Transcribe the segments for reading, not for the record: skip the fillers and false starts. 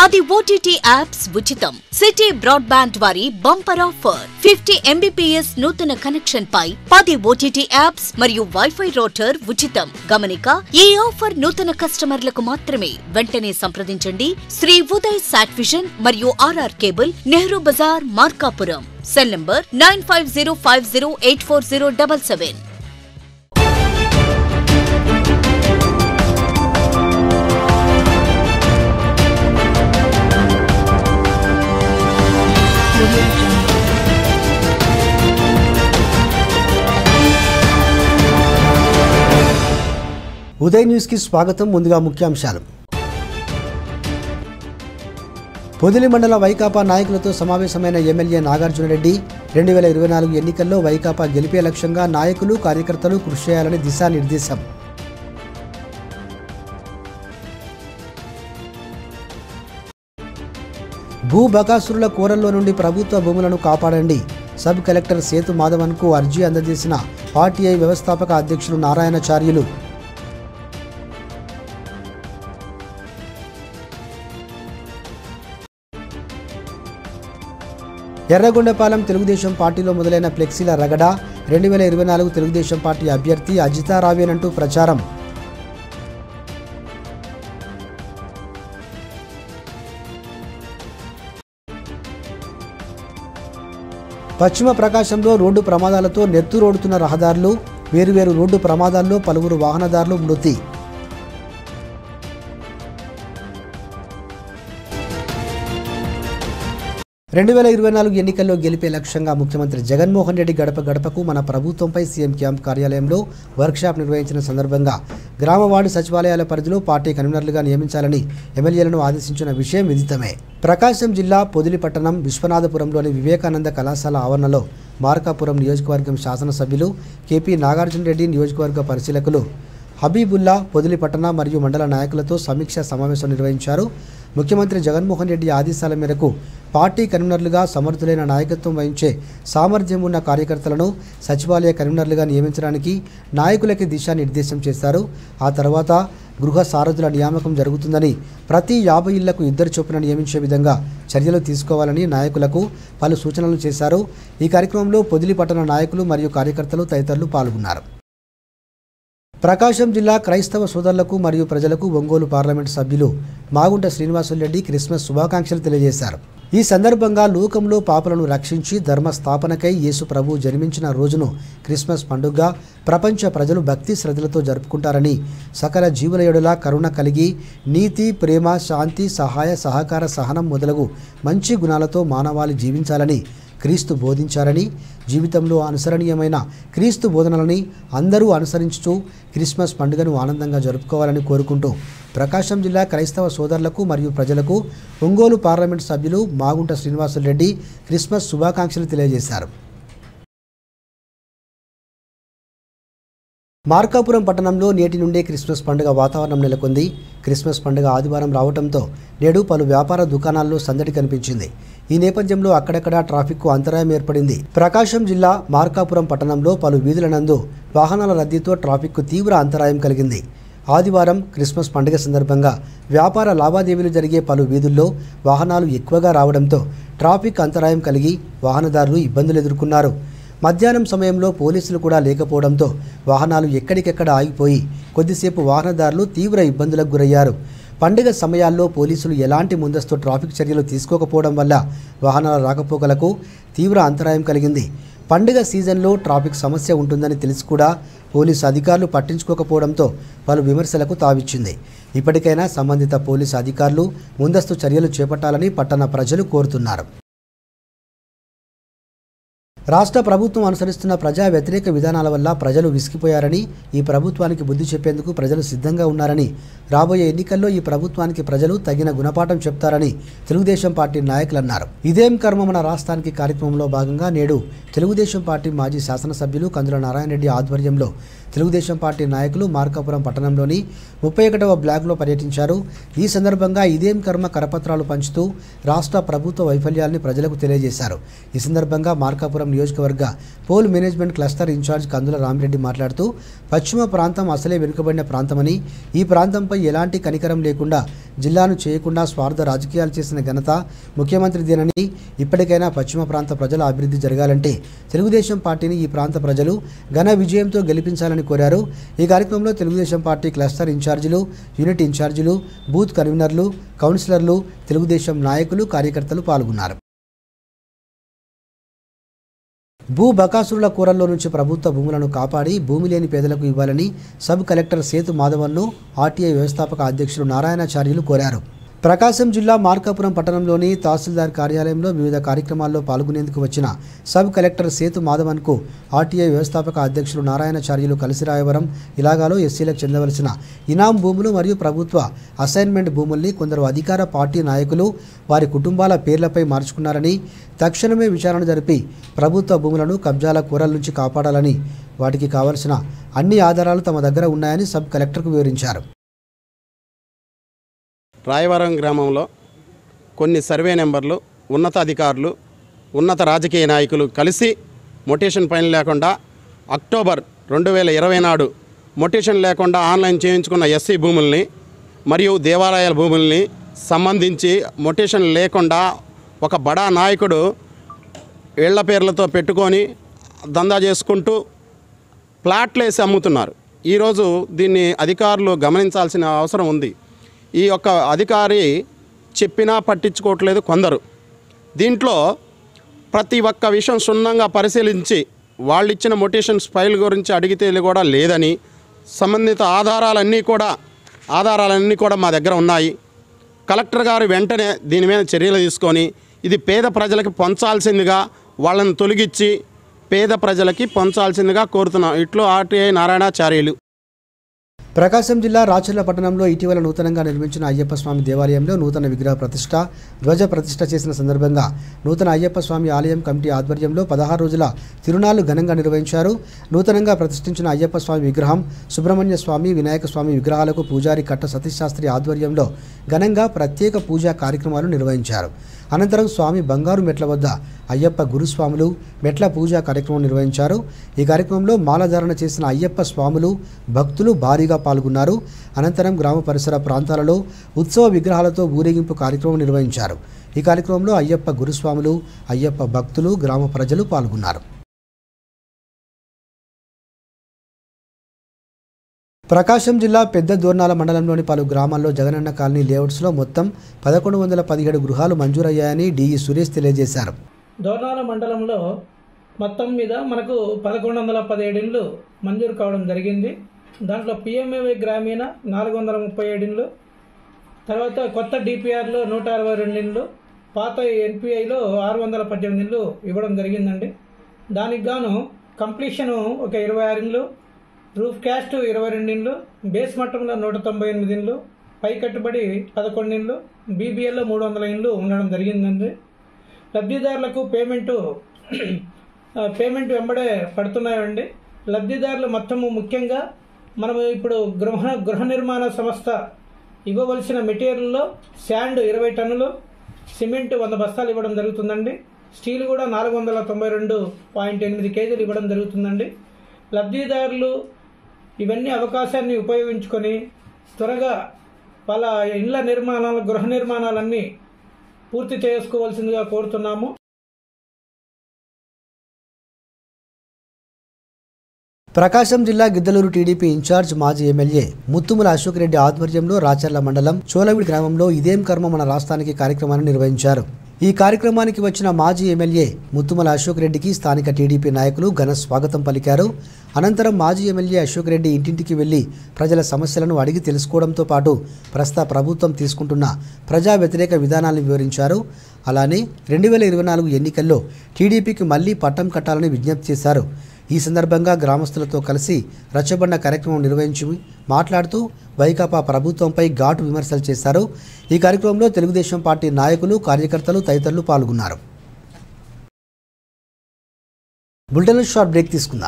10 OTT apps ఉచితం. City broadband వారి bumper offer 50 Mbps నూతన కనెక్షన్ పై 10 OTT యాప్స్ మరియు వైఫై రౌటర్ ఉచితం. గమనిక, ఈ ఆఫర్ నూతన కస్టమర్లకు మాత్రమే. వెంటనే సంప్రదించండి శ్రీ ఉదయ్ సాట్ విజన్ మరియు RR cable, Nehru Bazar, Markapuram. Cell number 9505084077. Uday news కి స్వాగతం. ముందుగా ముఖ్యాంశాలు. పొదిలి మండల వైకాపా నాయకులతో సమావేశమైన ఎమ్మెల్యే నాగార్జున రెడ్డి 2024 ఎన్నికల్లో వైకాపా గెలిపే లక్ష్యంగా నాయకులు, కార్యకర్తలు కృషి చేయాలని దిశానిర్దేశం. భూ బకాసురుల కోరల్లో నుండి ప్రభుత్వ భూములను కాపాడండి. సబ్ కలెక్టర్ సేతు మాధవన్కు అర్జీ అందజేసిన ఆర్టీఐ వ్యవస్థాపక అధ్యక్షులు నారాయణచార్యులు. ఎర్రగొండపాలెం తెలుగుదేశం పార్టీలో మొదలైన ఫ్లెక్సీల రగడ. 2024 తెలుగుదేశం పార్టీ అభ్యర్థి అజితారావేనంటూ ప్రచారం. పశ్చిమ ప్రకాశంలో రోడ్డు ప్రమాదాలతో నెత్తురోడుతున్న రహదారులు. వేరువేరు రోడ్డు ప్రమాదాల్లో పలువురు వాహనదారులు మృతి. రెండు 2024 ఎన్నికల్లో గెలిపే లక్ష్యంగా ముఖ్యమంత్రి జగన్మోహన్ రెడ్డి గడప గడపకు మన ప్రభుత్వంపై సీఎం క్యాంప్ కార్యాలయంలో వర్క్షాప్ నిర్వహించిన సందర్భంగా గ్రామ వార్డు సచివాలయాల పరిధిలో పార్టీ కన్వీనర్లుగా నియమించాలని ఎమ్మెల్యేలను ఆదేశించిన విషయం విదితమే. ప్రకాశం జిల్లా పొదిలి పట్టణం విశ్వనాథపురంలోని వివేకానంద కళాశాల ఆవరణలో మార్కాపురం నియోజకవర్గం శాసనసభ్యులు కేపీ నాగార్జున రెడ్డి, నియోజకవర్గ పరిశీలకులు హబీబుల్లా పొదిలి పట్టణ మరియు మండల నాయకులతో సమీక్షా సమావేశం నిర్వహించారు. ముఖ్యమంత్రి జగన్మోహన్ రెడ్డి ఆదేశాల మేరకు పార్టీ కన్వీనర్లుగా సమర్థులైన నాయకత్వం వహించే సామర్థ్యం ఉన్న కార్యకర్తలను సచివాలయ కన్వీనర్లుగా నియమించడానికి నాయకులకి దిశానిర్దేశం చేశారు. ఆ తర్వాత గృహ సారథుల నియామకం జరుగుతుందని, ప్రతి 50 ఇళ్లకు 2 చొప్పున నియమించే విధంగా చర్యలు తీసుకోవాలని నాయకులకు పలు సూచనలు చేశారు. ఈ కార్యక్రమంలో పొదిలి పట్టణ నాయకులు మరియు కార్యకర్తలు తదితరులు పాల్గొన్నారు. ప్రకాశం జిల్లా క్రైస్తవ సోదరులకు మరియు ప్రజలకు ఒంగోలు పార్లమెంటు సభ్యులు మాగుంట శ్రీనివాసులరెడ్డి క్రిస్మస్ శుభాకాంక్షలు తెలియజేశారు. ఈ సందర్భంగా లోకంలో పాపులను రక్షించి ధర్మ స్థాపనకై యేసు ప్రభు జన్మించిన రోజును క్రిస్మస్ పండుగగా ప్రపంచ ప్రజలు భక్తి శ్రద్ధలతో జరుపుకుంటారని, సకల జీవుల ఎడల కరుణ కలిగి నీతి, ప్రేమ, శాంతి, సహాయ, సహకార, సహనం మొదలగు మంచి గుణాలతో మానవాళి జీవించాలని క్రీస్తు బోధించారని, జీవితంలో అనుసరణీయమైన క్రీస్తు బోధనలని అందరూ అనుసరించుతూ క్రిస్మస్ పండుగను ఆనందంగా జరుపుకోవాలని కోరుకుంటూ ప్రకాశం జిల్లా క్రైస్తవ సోదరులకు మరియు ప్రజలకు ఒంగోలు పార్లమెంటు సభ్యులు మాగుంట శ్రీనివాసులరెడ్డి క్రిస్మస్ శుభాకాంక్షలు తెలియజేశారు. మార్కాపురం పట్టణంలో నేటి నుండే క్రిస్మస్ పండుగ వాతావరణం నెలకొంది. క్రిస్మస్ పండుగ ఆదివారం రావడంతో నేడు పలు వ్యాపార దుకాణాల్లో సందడి కనిపించింది. ఈ నేపథ్యంలో అక్కడక్కడా ట్రాఫిక్కు అంతరాయం ఏర్పడింది. ప్రకాశం జిల్లా మార్కాపురం పట్టణంలో పలు వీధుల నందు వాహనాల రద్దీతో ట్రాఫిక్కు తీవ్ర అంతరాయం కలిగింది. ఆదివారం క్రిస్మస్ పండుగ సందర్భంగా వ్యాపార లావాదేవీలు జరిగే పలు వీధుల్లో వాహనాలు ఎక్కువగా రావడంతో ట్రాఫిక్ అంతరాయం కలిగి వాహనదారులు ఇబ్బందులు ఎదుర్కొన్నారు. మధ్యాహ్నం సమయంలో పోలీసులు కూడా లేకపోవడంతో వాహనాలు ఎక్కడికెక్కడ ఆగిపోయి కొద్దిసేపు వాహనదారులు తీవ్ర ఇబ్బందులకు గురయ్యారు. పండుగ సమయాల్లో పోలీసులు ఎలాంటి ముందస్తు ట్రాఫిక్ చర్యలు తీసుకోకపోవడం వల్ల వాహనాల రాకపోకలకు తీవ్ర అంతరాయం కలిగింది. పండుగ సీజన్లో ట్రాఫిక్ సమస్య ఉంటుందని తెలిసి కూడా పోలీసు అధికారులు పట్టించుకోకపోవడంతో పలు విమర్శలకు తావిచ్చింది. ఇప్పటికైనా సంబంధిత పోలీసు అధికారులు ముందస్తు చర్యలు చేపట్టాలని పట్టణ ప్రజలు కోరుతున్నారు. రాష్ట్ర ప్రభుత్వం అనుసరిస్తున్న ప్రజా వ్యతిరేక విధానాల వల్ల ప్రజలు విసిగిపోయారని, ఈ ప్రభుత్వానికి బుద్ధి చెప్పేందుకు ప్రజలు సిద్ధంగా ఉన్నారని, రాబోయే ఎన్నికల్లో ఈ ప్రభుత్వానికి ప్రజలు తగిన గుణపాఠం చెప్తారని తెలుగుదేశం పార్టీ నాయకులు అన్నారు. ఇదేం కర్మ మన రాష్ట్రానికి కార్యక్రమంలో భాగంగా నేడు తెలుగుదేశం పార్టీ మాజీ శాసనసభ్యులు కందుల నారాయణ రెడ్డి ఆధ్వర్యంలో తెలుగుదేశం పార్టీ నాయకులు మార్కాపురం పట్టణంలోని 31వ బ్లాక్లో పర్యటించారు. ఈ సందర్భంగా ఇదేం కర్మ కరపత్రాలు పంచుతూ రాష్ట్ర ప్రభుత్వ వైఫల్యాల్ని ప్రజలకు తెలియజేశారు. ఈ సందర్భంగా మార్కాపురం నియోజకవర్గ poll management cluster incharge Kandula Ramireddy మాట్లాడుతూ పశ్చిమ ప్రాంతం అసలే వెనుకబడిన ప్రాంతమని, ఈ ప్రాంతంపై ఎలాంటి కనికరం లేకుండా జిల్లాను చేయకుండా స్వార్థ రాజకీయాలు చేసిన ఘనత ముఖ్యమంత్రిదేనని, ఇప్పటికైనా పశ్చిమ ప్రాంత ప్రజల అభివృద్ధి జరగాలంటే తెలుగుదేశం పార్టీని ఈ ప్రాంత ప్రజలు ఘన విజయంతో గెలిపించాలని కోరారు. ఈ కార్యక్రమంలో తెలుగుదేశం పార్టీ క్లస్టర్ ఇన్ఛార్జీలు, యూనిట్ ఇన్ఛార్జీలు, బూత్ కన్వీనర్లు, కౌన్సిలర్లు, తెలుగుదేశం నాయకులు, కార్యకర్తలు పాల్గొన్నారు. భూ బకాసురుల కూరల్లో నుంచి ప్రభుత్వ భూములను కాపాడి భూమి లేని పేదలకు ఇవ్వాలని సబ్ కలెక్టర్ సేతు మాధవన్ను ఆర్టీఐ వ్యవస్థాపక అధ్యక్షులు నారాయణాచార్యులు కోరారు. ప్రకాశం జిల్లా మార్కాపురం పట్టణంలోని తహసీల్దార్ కార్యాలయంలో వివిధ కార్యక్రమాల్లో పాల్గొనేందుకు వచ్చిన సబ్ కలెక్టర్ సేతు మాధవన్కు ఆర్టీఐ వ్యవస్థాపక అధ్యక్షులు నారాయణాచార్యులు కలిసిరాయవరం ఇలాగాలో ఎస్సీలకు చెందవలసిన ఇనాం భూములు మరియు ప్రభుత్వ అసైన్మెంట్ భూముల్ని కొందరు అధికార పార్టీ నాయకులు వారి కుటుంబాల పేర్లపై మార్చుకున్నారని, తక్షణమే విచారణ జరిపి ప్రభుత్వ భూములను కబ్జాల కూరల నుంచి కాపాడాలని, వాటికి కావలసిన అన్ని ఆధారాలు తమ దగ్గర ఉన్నాయని సబ్ కలెక్టర్కు వివరించారు. రాయవరం గ్రామంలో కొన్ని సర్వే నెంబర్లు ఉన్నతాధికారులు, ఉన్నత రాజకీయ నాయకులు కలిసి మొటేషన్ ఫైన్ లేకుండా అక్టోబర్ 2020 నాడు మొటేషన్ లేకుండా ఆన్లైన్ చేయించుకున్న ఎస్సీ భూముల్ని మరియు దేవాలయాల భూముల్ని సంబంధించి మొటేషన్ లేకుండా ఒక బడా నాయకుడు ఇళ్ల పేర్లతో పెట్టుకొని దందా చేసుకుంటూ ప్లాట్లు వేసి అమ్ముతున్నారు. ఈరోజు దీన్ని అధికారులు గమనించాల్సిన అవసరం ఉంది. ఈ యొక్క అధికారి చెప్పినా పట్టించుకోవట్లేదు కొందరు. దీంట్లో ప్రతి ఒక్క విషయం క్షుణ్ణంగా పరిశీలించి వాళ్ళు ఇచ్చిన మొటేషన్స్ ఫైల్ గురించి అడిగితే కూడా లేదని, సంబంధిత ఆధారాలన్నీ కూడా మా దగ్గర ఉన్నాయి. కలెక్టర్ గారు వెంటనే దీని మీద చర్యలు తీసుకొని ఇది పేద ప్రజలకి పంచాల్సిందిగా, వాళ్ళని తొలగించి పేద ప్రజలకి పంచాల్సిందిగా కోరుతున్నాం. ఇట్లు ఆర్టీఐ నారాయణాచార్యులు. ప్రకాశం జిల్లా రాచర్ల పట్టణంలో ఇటీవల నూతనంగా నిర్మించిన అయ్యప్ప స్వామి దేవాలయంలో నూతన విగ్రహ ప్రతిష్ఠ, ధ్వజ ప్రతిష్ఠ చేసిన సందర్భంగా నూతన అయ్యప్ప స్వామి ఆలయం కమిటీ ఆధ్వర్యంలో 16 రోజుల తిరునాళ్లు ఘనంగా నిర్వహించారు. నూతనంగా ప్రతిష్ఠించిన అయ్యప్ప స్వామి విగ్రహం, సుబ్రహ్మణ్య స్వామి, వినాయక స్వామి విగ్రహాలకు పూజారి కట్ట సతీష్ శాస్త్రి ఆధ్వర్యంలో ఘనంగా ప్రత్యేక పూజా కార్యక్రమాలు నిర్వహించారు. అనంతరం స్వామి బంగారు మెట్ల వద్ద అయ్యప్ప గురుస్వాములు మెట్ల పూజా కార్యక్రమం నిర్వహించారు. ఈ కార్యక్రమంలో మాలధారణ చేసిన అయ్యప్ప స్వాములు, భక్తులు భారీగా పాల్గొన్నారు. అనంతరం గ్రామ పరిసర ప్రాంతాలలో ఉత్సవ విగ్రహాలతో ఊరేగింపు కార్యక్రమం నిర్వహించారు. ఈ కార్యక్రమంలో అయ్యప్ప గురుస్వాములు, అయ్యప్ప భక్తులు, గ్రామ ప్రజలు పాల్గొన్నారు. ప్రకాశం జిల్లా పెద్ద దోర్నాల మండలంలోని పలు గ్రామాల్లో జగనన్న కాలనీ లేఅవుట్స్లో మొత్తం 1117 గృహాలు మంజూరయ్యాయని డిఈ సురేష్ తెలియజేశారు. దోర్నాల మండలంలో మొత్తం మీద మనకు 1117 ఇండ్లు మంజూరు కావడం జరిగింది. దాంట్లో పిఎంఏవై గ్రామీణ 437 ఇండ్లు, తర్వాత కొత్త డిపిఆర్లో 162 ఇండ్లు, పాత ఎన్పిఐలో 618 ఇండ్లు ఇవ్వడం జరిగిందండి. దానికి గాను కంప్లీషను ఒక 26 ఇండ్లు, రూఫ్ క్యాస్ట్ 22 ఇండ్లు, బేస్ మట్టంలో 198 ఇండ్లు, పై కట్టుబడి 11 ఇండ్లు, బీబీఎల్లో 300 ఇండ్లు ఉండడం జరిగిందండి. లబ్ధిదారులకు పేమెంట్ వెంబడే పడుతున్నాయండి. లబ్ధిదారులు మొత్తము ముఖ్యంగా మనము ఇప్పుడు గృహ నిర్మాణ సంస్థ ఇవ్వవలసిన మెటీరియల్లో శాండ్ 20 టన్నులు, సిమెంట్ 100 బస్తాలు ఇవ్వడం జరుగుతుందండి. స్టీల్ కూడా 492.8 కేజీలు ఇవ్వడం జరుగుతుందండి. లబ్ధిదారులు ఇవన్నీ అవకాశాన్ని ఉపయోగించుకొని త్వరగా వాళ్ళ గృహ నిర్మాణాలన్నీ పూర్తి చేసుకోవాల్సిందిగా కోరుతున్నాము. ప్రకాశం జిల్లా గిద్దలూరు టీడీపీ ఇన్ఛార్జ్ మాజీ ఎమ్మెల్యే ముత్తుముల అశోక్ రెడ్డి ఆధ్వర్యంలో రాచర్ల మండలం చోలవిడి గ్రామంలో ఇదేం కర్మ మన రాష్ట్రానికి కార్యక్రమాన్ని నిర్వహించారు. ఈ కార్యక్రమానికి వచ్చిన మాజీ ఎమ్మెల్యే ముత్తుముల అశోక్ రెడ్డికి స్థానిక టీడీపీ నాయకులు ఘన స్వాగతం పలికారు. అనంతరం మాజీ ఎమ్మెల్యే అశోక్ రెడ్డి ఇంటింటికి వెళ్లి ప్రజల సమస్యలను అడిగి తెలుసుకోవడంతో పాటు ప్రస్తుత ప్రభుత్వం తీసుకుంటున్న ప్రజా వ్యతిరేక విధానాలను వివరించారు. అలానే 2024 ఎన్నికల్లో టీడీపీకి మళ్లీ పట్టం కట్టాలని విజ్ఞప్తి చేశారు. ఈ సందర్భంగా గ్రామస్తులతో కలిసి రచ్చబండ కార్యక్రమం నిర్వహించి మాట్లాడుతూ వైకాపా ప్రభుత్వంపై ఘాటు విమర్శలు చేశారు. ఈ కార్యక్రమంలో తెలుగుదేశం పార్టీ నాయకులు, కార్యకర్తలు తదితరులు పాల్గొన్నారు. బులెటిన్ షార్ట్ బ్రేక్ తీసుకుందాం.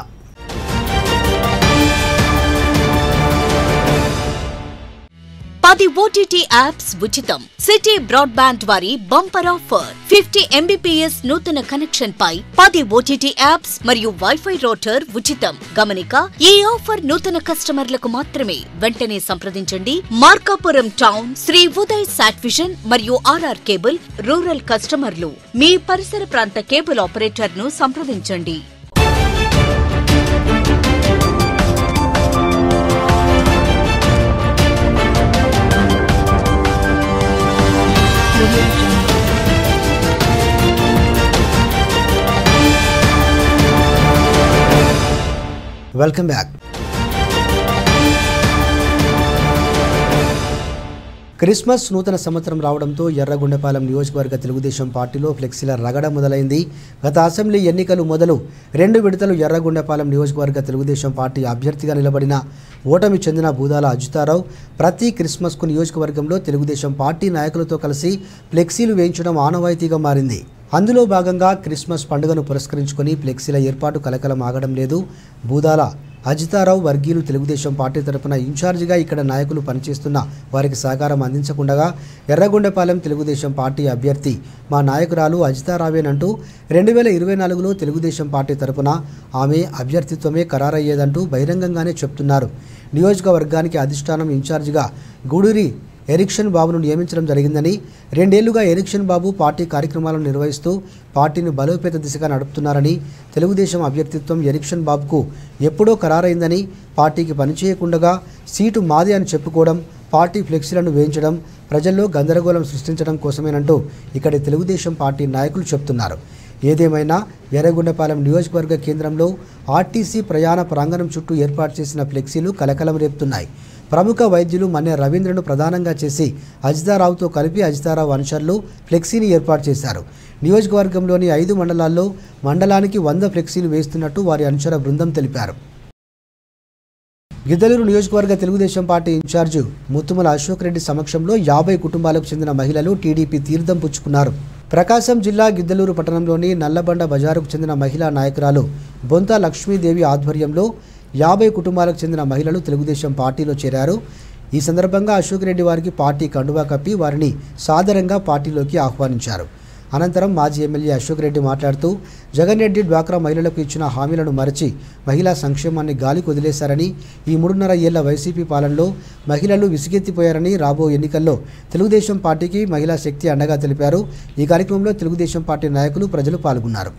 10 ఓటీటీ యాప్స్ ఉచితం. సిటీ బ్రాడ్బ్యాండ్ వారి బంపర్ ఆఫర్ 50 MBPS నూతన కనెక్షన్ పై 10 ఓటీటీ యాప్స్ మరియు వైఫై రూటర్ ఉచితం. గమనిక, ఈ ఆఫర్ నూతన కస్టమర్లకు మాత్రమే. వెంటనే సంప్రదించండి. మార్కాపురం టౌన్ శ్రీ ఉదయ్ సాట్విజన్ మరియు RR కేబుల్. రూరల్ కస్టమర్లు మీ పరిసర ప్రాంత కేబుల్ ఆపరేటర్ ను సంప్రదించండి. Welcome back. క్రిస్మస్ నూతన సంవత్సరం రావడంతో ఎర్రగొండపాలెం నియోజకవర్గ తెలుగుదేశం పార్టీలో ఫ్లెక్సీల రగడ మొదలైంది. గత అసెంబ్లీ ఎన్నికలు మొదలు 2 విడతలు ఎర్రగొండపాలెం నియోజకవర్గ తెలుగుదేశం పార్టీ అభ్యర్థిగా నిలబడిన ఓటమి చెందిన బూదాల అజితారావు ప్రతి క్రిస్మస్కు నియోజకవర్గంలో తెలుగుదేశం పార్టీ నాయకులతో కలిసి ఫ్లెక్సీలు వేయించడం ఆనవాయితీగా మారింది. అందులో భాగంగా క్రిస్మస్ పండుగను పురస్కరించుకొని ఫ్లెక్సీల ఏర్పాటు కలకలం ఆగడం లేదు. బూదాల అజితారావు వర్గీయులు తెలుగుదేశం పార్టీ తరపున ఇన్ఛార్జిగా ఇక్కడ నాయకులు పనిచేస్తున్న వారికి సహకారం అందించకుండా ఎర్రగొండపాలెం తెలుగుదేశం పార్టీ అభ్యర్థి మా నాయకురాలు అజితారావేనంటూ 2024లో తెలుగుదేశం పార్టీ తరపున ఆమె అభ్యర్థిత్వమే ఖరారయ్యేదంటూ బహిరంగంగానే చెప్తున్నారు. నియోజకవర్గానికి అధిష్టానం ఇన్ఛార్జిగా గూడూరి ఎరిక్షన్ బాబును నియమించడం జరిగిందని, 2 ఏళ్లుగా ఎరిక్షన్ బాబు పార్టీ కార్యక్రమాలను నిర్వహిస్తూ పార్టీని బలోపేత దిశగా నడుపుతున్నారని, తెలుగుదేశం అభ్యర్థిత్వం ఎరిక్షన్ బాబుకు ఎప్పుడో ఖరారైందని, పార్టీకి పనిచేయకుండా సీటు మాది అని చెప్పుకోవడం, పార్టీ ఫ్లెక్సీలను వేయించడం ప్రజల్లో గందరగోళం సృష్టించడం కోసమేనంటూ ఇక్కడి తెలుగుదేశం పార్టీ నాయకులు చెప్తున్నారు. ఏదేమైనా ఎర్రగొండపాలెం నియోజకవర్గ కేంద్రంలో ఆర్టీసీ ప్రయాణ ప్రాంగణం చుట్టూ ఏర్పాటు చేసిన ఫ్లెక్సీలు కలకలం రేపుతున్నాయి. ప్రముఖ వైద్యులు మన్నె రవీంద్రను ప్రధానంగా చేసి అజితారావుతో కలిపి అజితారావు అనుచరులు ఫ్లెక్సీని ఏర్పాటు చేశారు. నియోజకవర్గంలోని 5 మండలాల్లో మండలానికి 100 ఫ్లెక్సీలు వేస్తున్నట్టు వారి అనుచర బృందం తెలిపారు. గిద్దలూరు నియోజకవర్గ తెలుగుదేశం పార్టీ ఇన్ఛార్జి ముత్తుమల అశోక్ రెడ్డి సమక్షంలో 50 కుటుంబాలకు చెందిన మహిళలు టీడీపీ తీర్థం పుచ్చుకున్నారు. ప్రకాశం జిల్లా గిద్దలూరు పట్టణంలోని నల్లబండ బజారుకు చెందిన మహిళా నాయకురాలు బొంత లక్ష్మీదేవి ఆధ్వర్యంలో 50 కుటుంబాలకు చెందిన మహిళలు తెలుగుదేశం పార్టీలో చేరారు. ఈ సందర్భంగా అశోక్ రెడ్డి వారికి పార్టీ కండువా కప్పి వారిని సాదరంగా పార్టీలోకి ఆహ్వానించారు. అనంతరం మాజీ ఎమ్మెల్యే అశోక్ రెడ్డి మాట్లాడుతూ జగన్ రెడ్డి డ్వాక్రా మహిళలకు ఇచ్చిన హామీలను మరచి మహిళా సంక్షేమాన్ని గాలికి వదిలేశారని, ఈ 3.5 ఏళ్ల వైసీపీ పాలనలో మహిళలు విసిగెత్తిపోయారని, రాబో ఎన్నికల్లో తెలుగుదేశం పార్టీకి మహిళా శక్తి అండగా తెలిపారు. ఈ కార్యక్రమంలో తెలుగుదేశం పార్టీ నాయకులు, ప్రజలు పాల్గొన్నారు.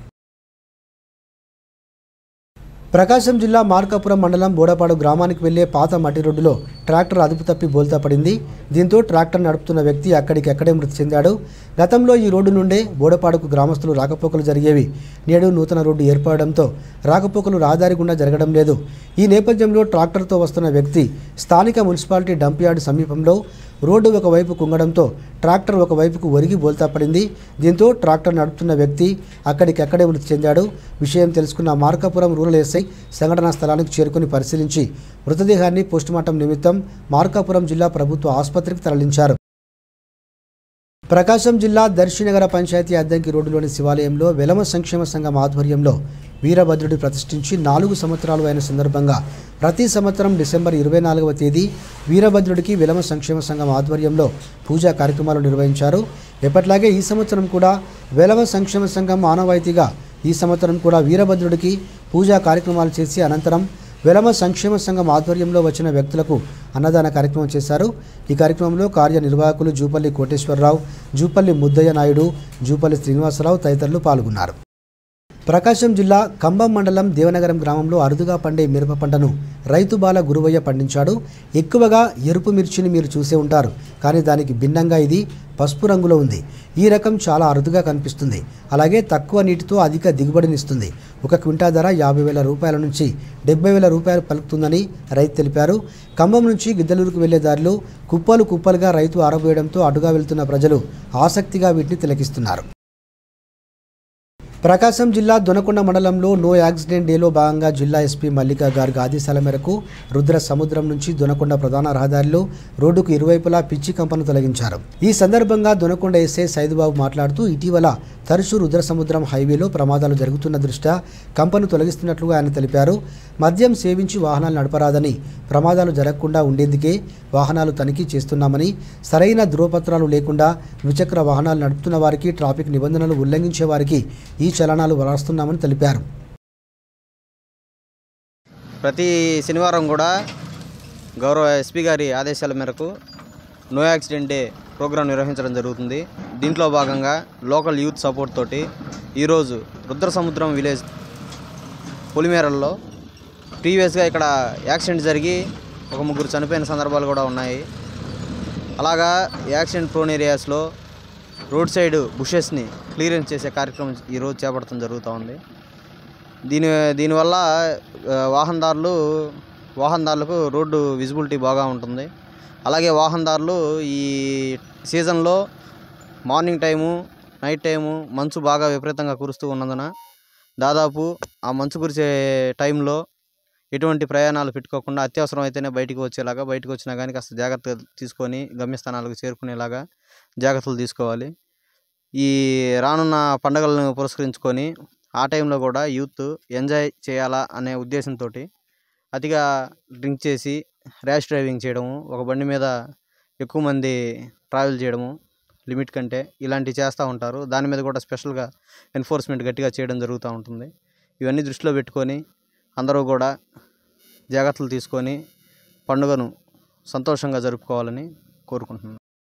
ప్రకాశం జిల్లా మార్కాపురం మండలం బోడపాడు గ్రామానికి వెళ్లే పాత మట్టి రోడ్డులో ట్రాక్టర్ అదుపు తప్పి బోల్తా పడింది. దీంతో ట్రాక్టర్ నడుపుతున్న వ్యక్తి అక్కడికక్కడే మృతి చెందాడు. గతంలో ఈ రోడ్డు నుండే బోడపాడుకు గ్రామస్తులు రాకపోకలు జరిగేవి. నేడు నూతన రోడ్డు ఏర్పడడంతో రాకపోకలు రహదారి గుండా జరగడం లేదు. ఈ నేపథ్యంలో ట్రాక్టర్తో వస్తున్న వ్యక్తి స్థానిక మున్సిపాలిటీ డంప్ యార్డ్ సమీపంలో రోడ్డు ఒకవైపు కుంగడంతో ట్రాక్టర్ ఒకవైపుకు ఒరిగి బోల్తా పడింది. దీంతో ట్రాక్టర్ నడుపుతున్న వ్యక్తి అక్కడికక్కడే మృతి చెందాడు. విషయం తెలుసుకున్న మార్కాపురం రూరల్ ఎస్ఐ సంఘటనా స్థలానికి చేరుకుని పరిశీలించి మృతదేహాన్ని పోస్టుమార్టం నిమిత్తం మార్కాపురం జిల్లా ప్రభుత్వ ఆసుపత్రికి తరలించారు. ప్రకాశం జిల్లా దర్శినగర పంచాయతీ అద్దంకి రోడ్డులోని శివాలయంలో వెలమ సంక్షేమ సంఘం ఆధ్వర్యంలో వీరభద్రుడి ప్రతిష్ఠించి 4 సంవత్సరాలు అయిన సందర్భంగా ప్రతి సంవత్సరం డిసెంబర్ 24వ తేదీ వీరభద్రుడికి వెలమ సంక్షేమ సంఘం ఆధ్వర్యంలో పూజా కార్యక్రమాలు నిర్వహించారు. ఎప్పట్లాగే ఈ సంవత్సరం కూడా వెలమ సంక్షేమ సంఘం ఆనవాయితీగా ఈ సంవత్సరం కూడా వీరభద్రుడికి పూజా కార్యక్రమాలు చేసి అనంతరం వెలమ సంక్షేమ సంఘం ఆధ్వర్యంలో వచ్చిన వ్యక్తులకు అన్నదాన కార్యక్రమం చేశారు. ఈ కార్యక్రమంలో కార్యనిర్వాహకులు జూపల్లి కోటేశ్వరరావు, జూపల్లి ముద్దయ్య నాయుడు, జూపల్లి శ్రీనివాసరావు తదితరులు పాల్గొన్నారు. ప్రకాశం జిల్లా కంబం మండలం దేవనగరం గ్రామంలో అరుదుగా పండే మిరప పంటను రైతు బాల గురువయ్య పండించాడు. ఎక్కువగా ఎరుపు మిర్చిని మీరు చూసే ఉంటారు, కానీ దానికి భిన్నంగా ఇది పసుపు రంగులో ఉంది. ఈ రకం చాలా అరుదుగా కనిపిస్తుంది. అలాగే తక్కువ నీటితో అధిక దిగుబడినిస్తుంది. 1 క్వింటా ధర 50,000 రూపాయల నుంచి 70,000 రూపాయలు పలుకుతుందని రైతు తెలిపారు. కంబం నుంచి గిద్దలూరుకు వెళ్లే దారిలో కుప్పలు కుప్పలుగా రైతు ఆరబోయడంతో అటుగా వెళ్తున్న ప్రజలు ఆసక్తిగా వీటిని తిలకిస్తున్నారు. ప్రకాశం జిల్లా దొనకొండ మండలంలో నో యాక్సిడెంట్ డేలో భాగంగా జిల్లా ఎస్పీ మల్లికా గార్గ్ ఆదేశాల మేరకు రుద్ర సముద్రం నుంచి దొనకొండ ప్రధాన రహదారిలో రోడ్డుకు ఇరువైపులా పిచ్చి కంపను తొలగించారు. ఈ సందర్భంగా దొనకొండ ఎస్ఐ సైదుబాబు మాట్లాడుతూ ఇటీవల తరచూ రుద్ర సముద్రం హైవేలో ప్రమాదాలు జరుగుతున్న దృష్ట్యా కంపను తొలగిస్తున్నట్లుగా ఆయన తెలిపారు. మద్యం సేవించి వాహనాలు నడపరాదని, ప్రమాదాలు జరగకుండా ఉండేందుకే వాహనాలు తనిఖీ చేస్తున్నామని, సరైన ధృవపత్రాలు లేకుండా ద్విచక్ర వాహనాలు నడుపుతున్న వారికి, ట్రాఫిక్ నిబంధనలు ఉల్లంఘించే వారికి ఈ చలనాలు వ్రాస్తున్నామని తెలిపారు. ప్రతి శనివారం కూడా గౌరవ ఎస్పీ గారి ఆదేశాల మేరకు నో యాక్సిడెంట్ డే ప్రోగ్రాం నిర్వహించడం జరుగుతుంది. దీంట్లో భాగంగా లోకల్ యూత్ సపోర్ట్ తోటి ఈరోజు రుద్ర సముద్రం విలేజ్ పొలిమేరల్లో ప్రీవియస్గా ఇక్కడ యాక్సిడెంట్ జరిగి ఒక 3 చనిపోయిన సందర్భాలు కూడా ఉన్నాయి. అలాగా యాక్సిడెంట్ ప్రోన్ ఏరియాస్లో రోడ్ సైడ్ బుషెస్ని క్లియరెన్స్ చేసే కార్యక్రమం ఈరోజు చేపట్టడం జరుగుతూ ఉంది. దీనివల్ల వాహనదారులకు రోడ్డు విజిబిలిటీ బాగా ఉంటుంది. అలాగే వాహనదారులు ఈ సీజన్లో మార్నింగ్ టైము, నైట్ టైము మంచు బాగా విపరీతంగా కురుస్తూ ఉన్నందున దాదాపు ఆ మంచు కురిసే టైంలో ఎటువంటి ప్రయాణాలు పెట్టుకోకుండా అత్యవసరం అయితేనే బయటికి వచ్చినా కానీ కాస్త జాగ్రత్తగా తీసుకొని గమ్యస్థానాలకు చేరుకునేలాగా జాగ్రత్తలు తీసుకోవాలి. ఈ రానున్న పండుగలను పురస్కరించుకొని ఆ టైంలో కూడా యూత్ ఎంజాయ్ చేయాలా అనే ఉద్దేశంతో అతిగా డ్రింక్ చేసి ర్యాష్ డ్రైవింగ్ చేయడము, ఒక బండి మీద ఎక్కువ మంది ట్రావెల్ చేయడము లిమిట్ కంటే ఇలాంటివి చేస్తూ ఉంటారు. దాని మీద కూడా స్పెషల్గా ఎన్ఫోర్స్మెంట్ గట్టిగా చేయడం జరుగుతూ ఉంటుంది. ఇవన్నీ దృష్టిలో పెట్టుకొని అందరూ కూడా జాగ్రత్తలు తీసుకొని పండుగను సంతోషంగా జరుపుకోవాలని కోరుకుంటున్నాను.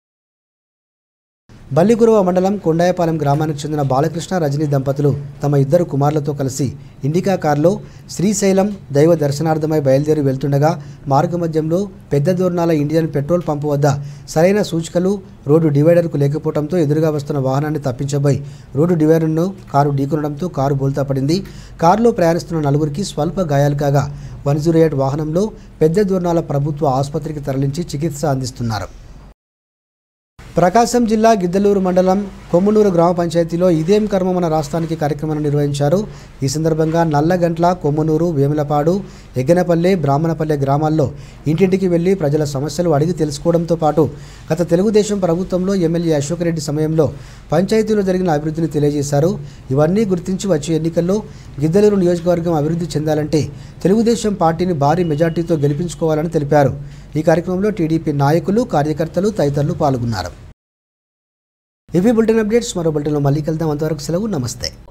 బల్లిగురవ మండలం కొండాయపాలెం గ్రామానికి చెందిన బాలకృష్ణ, రజనీ దంపతులు తమ 2 కుమారులతో కలిసి ఇండికా కారులో శ్రీశైలం దైవ దర్శనార్థమై బయలుదేరి వెళ్తుండగా మార్గమధ్యంలో పెద్ద దూర్నాల ఇండియన్ పెట్రోల్ పంపు వద్ద సరైన సూచికలు, రోడ్డు డివైడర్కు లేకపోవడంతో ఎదురుగా వస్తున్న వాహనాన్ని తప్పించబోయి రోడ్డు డివైడర్ను కారు ఢీకొనడంతో కారు బోల్తా పడింది. కారులో ప్రయాణిస్తున్న 4గురికి స్వల్ప గాయాలు కాగా 108 వాహనంలో పెద్ద దూర్నాల ప్రభుత్వ ఆసుపత్రికి తరలించి చికిత్స అందిస్తున్నారు. ప్రకాశం జిల్లా గిద్దలూరు మండలం కొమ్మనూరు గ్రామ పంచాయతీలో ఇదేం కర్మ మన రాష్ట్రానికి కార్యక్రమాన్ని నిర్వహించారు. ఈ సందర్భంగా నల్లగంట్ల, కొమ్మనూరు, వేములపాడు, ఎగ్గనపల్లె, బ్రాహ్మణపల్లె గ్రామాల్లో ఇంటింటికి వెళ్లి ప్రజల సమస్యలు అడిగి తెలుసుకోవడంతో పాటు గత తెలుగుదేశం ప్రభుత్వంలో ఎమ్మెల్యే అశోక్ రెడ్డి సమయంలో పంచాయతీలో జరిగిన అభివృద్ధిని తెలియజేశారు. ఇవన్నీ గుర్తించి వచ్చే ఎన్నికల్లో గిద్దలూరు నియోజకవర్గం అభివృద్ధి చెందాలంటే తెలుగుదేశం పార్టీని భారీ మెజార్టీతో గెలిపించుకోవాలని తెలిపారు. ఈ కార్యక్రమంలో టీడీపీ నాయకులు, కార్యకర్తలు తదితరులు పాల్గొన్నారు. ఇవి బులెటిన్ అప్డేట్స్. మరో బులెటిన్లో మళ్ళీ కలుద్దాం. అంతవరకు సెలవు. నమస్తే.